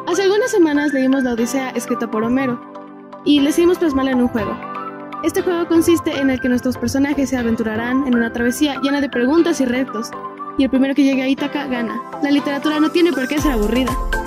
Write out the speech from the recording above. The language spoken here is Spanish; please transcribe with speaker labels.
Speaker 1: Hace algunas semanas leímos la Odisea escrita por Homero y decidimos plasmarla en un juego. Este juego consiste en el que nuestros personajes se aventurarán en una travesía llena de preguntas y retos, y el primero que llegue a Ítaca gana. La literatura no tiene por qué ser aburrida.